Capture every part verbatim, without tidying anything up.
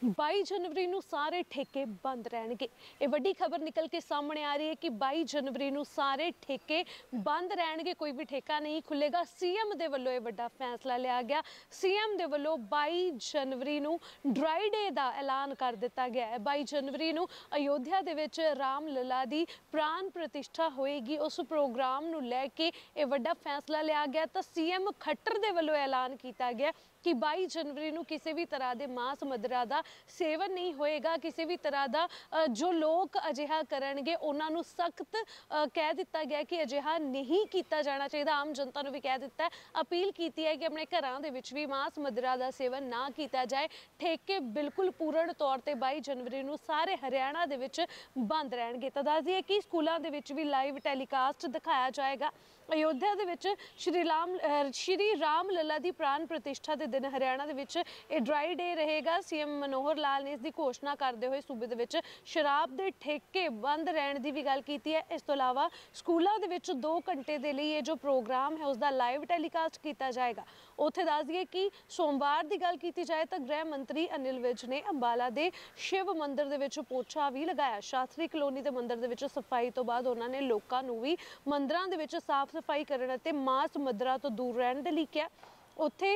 By जनवरी ਨੂੰ ਸਾਰੇ ਠੇਕੇ ਬੰਦ ਰਹਿਣਗੇ। ਇਹ ਵੱਡੀ ਖਬਰ ਨਿਕਲ ਕੇ ਸਾਹਮਣੇ ਆ ਰਹੀ ਹੈ ਕਿ ਬਾਈ ਜਨਵਰੀ ਨੂੰ ਸਾਰੇ ਠੇਕੇ ਬੰਦ ਰਹਿਣਗੇ, ਕੋਈ ਵੀ ਠੇਕਾ ਨਹੀਂ ਖੁੱਲੇਗਾ। ਸੀਐਮ ਦੇ ਵੱਲੋਂ ਇਹ ਵੱਡਾ ਫੈਸਲਾ ਲਿਆ ਗਿਆ। ਸੀਐਮ ਦੇ ਵੱਲੋਂ ਬਾਈ ਜਨਵਰੀ ਨੂੰ ਡਰਾਈ ਡੇ ਦਾ ਐਲਾਨ ਕਰ ਦਿੱਤਾ ਗਿਆ ਹੈ। ਬਾਈ ਜਨਵਰੀ ਨੂੰ ਅਯੋਧਿਆ ਦੇ ਵਿੱਚ ਰਾਮ ਲਲਾ ਦੀ ਪ੍ਰਾਨ ਪ੍ਰਤਿਸ਼ਠਾ ਹੋਏਗੀ। ਉਸ ਪ੍ਰੋਗਰਾਮ ਨੂੰ ਲੈ ਕੇ ਇਹ ਵੱਡਾ ਫੈਸਲਾ ਲਿਆ ਗਿਆ ਤਾਂ ਸੀਐਮ ਖੱਟਰ ਦੇ ਵੱਲੋਂ ਐਲਾਨ ਕੀਤਾ ਗਿਆ कि बाई जनवरी ਨੂੰ ਕਿਸੇ ਵੀ ਤਰ੍ਹਾਂ ਦੇ ਮਾਸ ਮਦਰਾ ਦਾ ਸੇਵਨ ਨਹੀਂ ਹੋਏਗਾ। ਕਿਸੇ ਵੀ ਤਰ੍ਹਾਂ ਦਾ ਜੋ ਲੋਕ ਅਜਿਹਾ ਕਰਨਗੇ ਉਹਨਾਂ ਨੂੰ ਸਖਤ ਕਹਿ ਦਿੱਤਾ ਗਿਆ ਕਿ ਅਜਿਹਾ ਨਹੀਂ ਕੀਤਾ ਜਾਣਾ ਚਾਹੀਦਾ। ਆਮ ਜਨਤਾ ਨੂੰ ਵੀ ਕਹਿ ਦਿੱਤਾ, ਅਪੀਲ ਕੀਤੀ ਹੈ ਕਿ ਆਪਣੇ ਘਰਾਂ ਦੇ ਵਿੱਚ ਵੀ ਮਾਸ ਮਦਰਾ ਦਾ ਸੇਵਨ ਨਾ ਕੀਤਾ ਜਾਏ। ਠੇਕੇ ਬਿਲਕੁਲ ਪੂਰਨ ਤੌਰ ਤੇ ਬਾਈ ਜਨਵਰੀ ਨੂੰ ਸਾਰੇ ਹਰਿਆਣਾ ਦੇ ਵਿੱਚ ਬੰਦ ਰਹਿਣਗੇ। ਤਾਂ ਦੱਸ ਦਈਏ ਕਿ ਸਕੂਲਾਂ ਦੇ ਵਿੱਚ ਵੀ ਲਾਈਵ ਟੈਲੀਕਾਸਟ ਦਿਖਾਇਆ ਜਾਏਗਾ। ਅਯੋਧਿਆ ਦੇ ਵਿੱਚ ਸ਼੍ਰੀ ਰਾਮ ਸ਼੍ਰੀ ਰਾਮ ਲਲਾ ਦੀ ਪ੍ਰਾਨ ਪ੍ਰਤਿਸ਼ਠਾ ਦੇ दिन हरियाणा ਦੇ ਵਿੱਚ ਇਹ ਡਰਾਈ ਡੇ ਰਹੇਗਾ। ਸੀਐਮ ਮਨੋਹਰ ਲਾਲ ਨੇ ਇਸ ਦੀ ਘੋਸ਼ਣਾ ਕਰਦੇ ਹੋਏ ਸੂਬੇ ਦੇ ਵਿੱਚ ਸ਼ਰਾਬ ਦੇ ਠੇਕੇ ਬੰਦ ਰਹਿਣ ਦੀ ਵੀ ਗੱਲ ਕੀਤੀ ਹੈ। ਇਸ ਤੋਂ ਇਲਾਵਾ ਸਕੂਲਾਂ ਦੇ ਵਿੱਚ ਦੋ ਘੰਟੇ ਦੇ ਲਈ ਇਹ ਜੋ ਪ੍ਰੋਗਰਾਮ ਹੈ ਉਸ ਦਾ ਲਾਈਵ ਟੈਲੀਕਾਸਟ ਕੀਤਾ ਜਾਏਗਾ। ਉੱਥੇ ਦੱਸ ਦਈਏ ਕਿ ਸੋਮਵਾਰ ਦੀ ਗੱਲ ਕੀਤੀ ਜਾਏ ਤਾਂ ਗ੍ਰਹਿ ਮੰਤਰੀ ਅਨਿਲ ਵਿਜ ਨੇ ਅੰਬਾਲਾ ਦੇ ਸ਼ਿਵ ਮੰਦਿਰ ਦੇ ਵਿੱਚ ਪੋਚਾ ਵੀ ਲਗਾਇਆ। ਸ਼ਾਸਤਰੀ ਕਲੋਨੀ ਦੇ ਮੰਦਿਰ ਦੇ ਵਿੱਚ ਸਫਾਈ ਤੋਂ ਬਾਅਦ ਉਹਨਾਂ ਨੇ ਲੋਕਾਂ ਨੂੰ ਵੀ ਮੰਦਿਰਾਂ ਦੇ ਵਿੱਚ ਸਾਫ਼ ਸਫਾਈ ਕਰਨ ਅਤੇ ਮਾਸ ਮਦਰਾ ਤੋਂ ਦੂਰ ਰਹਿਣ ਦੇ ਲਈ ਕਿਹਾ। ਉੱਥੇ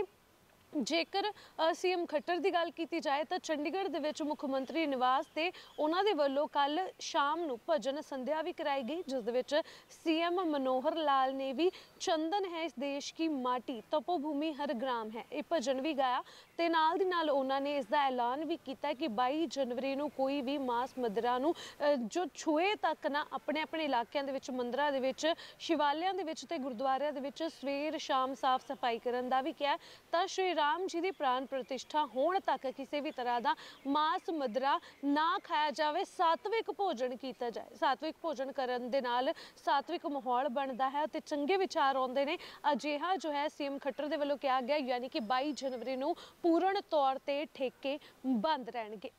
ਜੇਕਰ ਸੀਐਮ ਖੱਟਰ ਦੀ ਗੱਲ ਕੀਤੀ ਜਾਏ ਤਾਂ ਚੰਡੀਗੜ੍ਹ ਦੇ ਵਿੱਚ ਮੁੱਖ ਮੰਤਰੀ ਨਿਵਾਸ ਤੇ ਉਹਨਾਂ ਦੇ ਵੱਲੋਂ ਕੱਲ ਸ਼ਾਮ ਨੂੰ ਭਜਨ ਸੰਧਿਆ ਵੀ ਕਰਾਈ ਗਈ, ਜਿਸ ਦੇ ਵਿੱਚ ਸੀਐਮ ਮਨੋਹਰ ਲਾਲ ਨੇ ਵੀ ਚੰਦਨ ਹੈ ਇਸ ਦੇਸ਼ ਕੀ ਮਾਟੀ ਤਪੋ ਭੂਮੀ ਹਰ ਗ੍ਰਾਮ ਹੈ ਇਹ ਭਜਨ ਵੀ ਗਾਇਆ ਤੇ ਨਾਲ ਦੀ ਨਾਲ ਉਹਨਾਂ ਨੇ ਇਸ ਦਾ ਐਲਾਨ ਵੀ ਕੀਤਾ ਕਿ ਬਾਈ ਜਨਵਰੀ ਨੂੰ ਕੋਈ ਵੀ ਮਾਸ ਮਦਰਾ ਨੂੰ ਜੋ ਛੂਏ ਤੱਕ ਨਾ ਆਪਣੇ ਆਪਣੇ ਇਲਾਕਿਆਂ ਦੇ ਵਿੱਚ ਮੰਦਰਾਂ ਦੇ ਵਿੱਚ ਸ਼ਿਵਾਲਿਆਂ ਦੇ ਵਿੱਚ ਤੇ ਗੁਰਦੁਆਰਿਆਂ ਦੇ ਵਿੱਚ ਸਵੇਰ ਸ਼ਾਮ ਸਾਫ਼ ਸਫਾਈ ਕਰਨ ਦਾ ਵੀ ਕਿਹਾ। ਤਾਂ ਸ਼੍ਰੀ ਰਾਮ ਜੀ ਦੀ ਪ੍ਰਾਨ ਪ੍ਰਤਿਸ਼ਠਾ ਹੋਣ ਤੱਕ ਕਿਸੇ ਵੀ ਤਰ੍ਹਾਂ ਦਾ ਮਾਸ ਮਦਰਾ ਨਾ ਖਾਇਆ ਜਾਵੇ, ਸਾਤਵਿਕ ਭੋਜਨ ਕੀਤਾ ਜਾਏ। ਸਾਤਵਿਕ ਭੋਜਨ ਕਰਨ ਦੇ ਨਾਲ ਸਾਤਵਿਕ ਮਾਹੌਲ ਬਣਦਾ ਹੈ ਤੇ ਚੰਗੇ ਵਿਚਾਰ ਆਉਂਦੇ ਨੇ। ਅਜਿਹਾ ਜੋ ਹੈ ਸੀਐਮ ਖੱਟਰ ਦੇ ਵੱਲੋਂ ਕਿਹਾ ਗਿਆ, ਯਾਨੀ ਕਿ ਬਾਈ ਜਨਵਰੀ ਨੂੰ ਪੂਰਨ ਤੌਰ ਤੇ ਠੇਕੇ ਬੰਦ ਰਹਿਣਗੇ।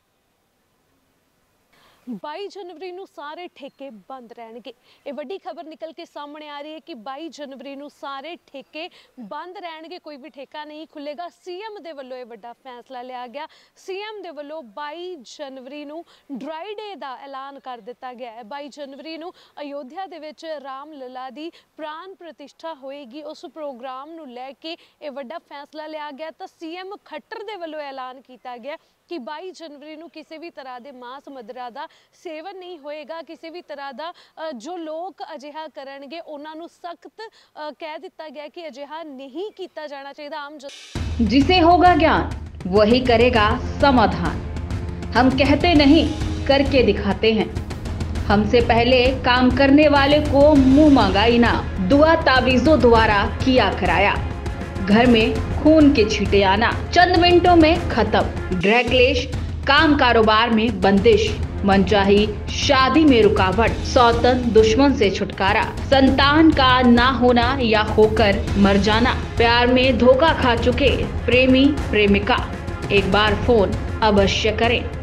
ਬਾਈ ਜਨਵਰੀ ਨੂੰ ਸਾਰੇ ਠੇਕੇ ਬੰਦ ਰਹਿਣਗੇ। ਇਹ ਵੱਡੀ ਖਬਰ ਨਿਕਲ ਕੇ ਸਾਹਮਣੇ ਆ ਰਹੀ ਹੈ ਕਿ ਬਾਈ ਜਨਵਰੀ ਨੂੰ ਸਾਰੇ ਠੇਕੇ ਬੰਦ ਰਹਿਣਗੇ, ਕੋਈ ਵੀ ਠੇਕਾ ਨਹੀਂ ਖੁੱਲੇਗਾ। ਸੀਐਮ ਦੇ ਵੱਲੋਂ ਇਹ ਵੱਡਾ ਫੈਸਲਾ ਲਿਆ ਗਿਆ। ਸੀਐਮ ਦੇ ਵੱਲੋਂ ਬਾਈ ਜਨਵਰੀ ਨੂੰ ਡਰਾਈ ਡੇ ਦਾ ਐਲਾਨ ਕਰ ਦਿੱਤਾ ਗਿਆ ਹੈ। ਬਾਈ ਜਨਵਰੀ ਨੂੰ ਅਯੋਧਿਆ ਦੇ ਵਿੱਚ ਰਾਮ ਲਲਾ ਦੀ ਪ੍ਰਾਨ ਪ੍ਰਤਿਸ਼ਠਾ ਹੋਏਗੀ। ਉਸ ਪ੍ਰੋਗਰਾਮ ਨੂੰ ਲੈ ਕੇ ਇਹ ਵੱਡਾ ਫੈਸਲਾ ਲਿਆ ਗਿਆ ਤਾਂ ਸੀਐਮ ਖੱਟਰ ਦੇ ਵੱਲੋਂ ਐਲਾਨ ਕੀਤਾ ਗਿਆ ਕਿ ਬਾਈ ਜਨਵਰੀ ਨੂੰ ਕਿਸੇ ਵੀ ਤਰ੍ਹਾਂ ਦੇ ਮਾਸ ਮਦਰਾ ਦਾ ਸੇਵਨ ਨਹੀਂ ਹੋਏਗਾ। ਕਿਸੇ ਵੀ ਤਰ੍ਹਾਂ ਦਾ ਜੋ ਲੋਕ ਅਜਿਹਾ ਕਰਨਗੇ ਉਹਨਾਂ ਨੂੰ ਸਖਤ ਕਹਿ ਦਿੱਤਾ ਗਿਆ ਕਿ ਅਜਿਹਾ ਨਹੀਂ ਕੀਤਾ ਜਾਣਾ ਚਾਹੀਦਾ। ਆਮ जिसे होगा ज्ञान वही करेगा समाधान। हम कहते नहीं करके दिखाते हैं। हमसे पहले काम करने वाले को मुंह मांगा इनाम, दुआ तावीजों द्वारा किया कराया। घर में खून के छींटे आना चंद मिनटों में खत्म। ड्रग क्लेश, काम कारोबार में बंदिश, मनचाही शादी में रुकावट, सौतन दुश्मन से छुटकारा, संतान का ना होना या होकर मर जाना, प्यार में धोखा खा चुके प्रेमी प्रेमिका, एक बार फोन अवश्य करें।